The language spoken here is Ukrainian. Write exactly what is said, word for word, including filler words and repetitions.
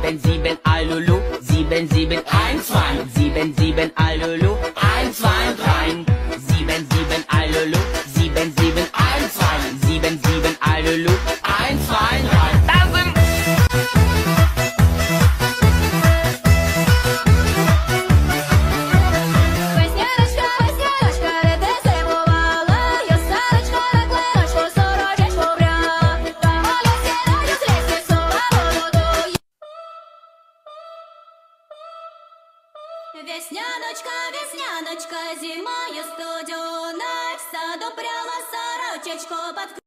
Sieben, sieben, Alulu, sieben, sieben, eins, zwei, sieben, sieben, Alulu, eins, zwei, drei, sieben, sieben, Alulu, sieben, sieben, eins, zwei, sieben, sieben, Alulu, eins, zwei, drei. Das sind Весняночка, весняночка, де ти зимувала? Я сарочка на клиночку, сорочечку пряла. А я сідаю з лісі, сова молодою. Весняночка, весняночка, зимою студена, в саду пряла сорочечку под